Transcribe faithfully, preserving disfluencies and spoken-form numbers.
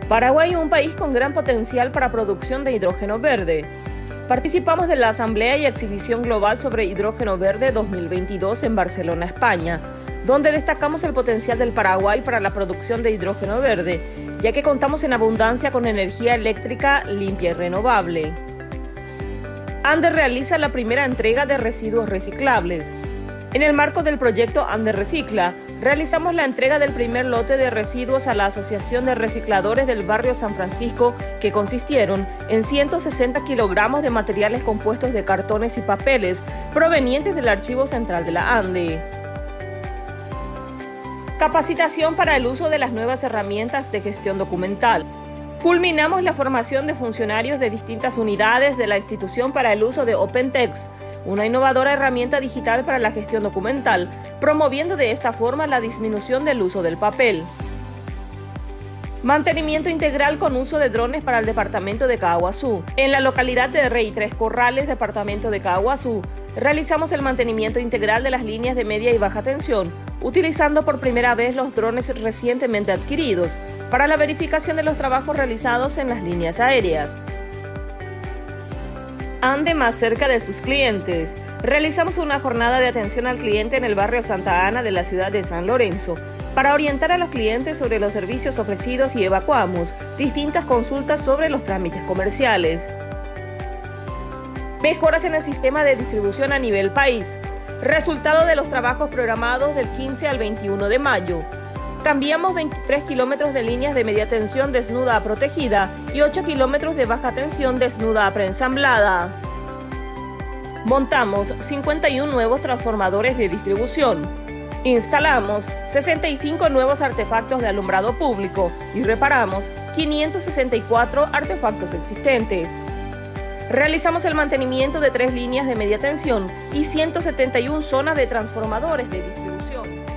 Paraguay es un país con gran potencial para producción de hidrógeno verde. Participamos de la Asamblea y Exhibición Global sobre Hidrógeno Verde dos mil veintidós en Barcelona, España, donde destacamos el potencial del Paraguay para la producción de hidrógeno verde, ya que contamos en abundancia con energía eléctrica limpia y renovable. ANDE realiza la primera entrega de residuos reciclables. En el marco del proyecto ANDE Recicla, realizamos la entrega del primer lote de residuos a la Asociación de Recicladores del Barrio San Francisco, que consistieron en ciento sesenta kilogramos de materiales compuestos de cartones y papeles provenientes del Archivo Central de la ANDE. Capacitación para el uso de las nuevas herramientas de gestión documental. Culminamos la formación de funcionarios de distintas unidades de la institución para el uso de OpenText, una innovadora herramienta digital para la gestión documental, promoviendo de esta forma la disminución del uso del papel. Mantenimiento integral con uso de drones para el departamento de Caaguazú. En la localidad de Rey Tres Corrales, departamento de Caaguazú, realizamos el mantenimiento integral de las líneas de media y baja tensión, utilizando por primera vez los drones recientemente adquiridos para la verificación de los trabajos realizados en las líneas aéreas. ANDE más cerca de sus clientes. Realizamos una jornada de atención al cliente en el barrio Santa Ana de la ciudad de San Lorenzo para orientar a los clientes sobre los servicios ofrecidos y evacuamos distintas consultas sobre los trámites comerciales. Mejoras en el sistema de distribución a nivel país. Resultado de los trabajos programados del quince al veintiuno de mayo. Cambiamos veintitrés kilómetros de líneas de media tensión desnuda a protegida y ocho kilómetros de baja tensión desnuda a preensamblada. Montamos cincuenta y uno nuevos transformadores de distribución. Instalamos sesenta y cinco nuevos artefactos de alumbrado público y reparamos quinientos sesenta y cuatro artefactos existentes. Realizamos el mantenimiento de tres líneas de media tensión y ciento setenta y una zonas de transformadores de distribución.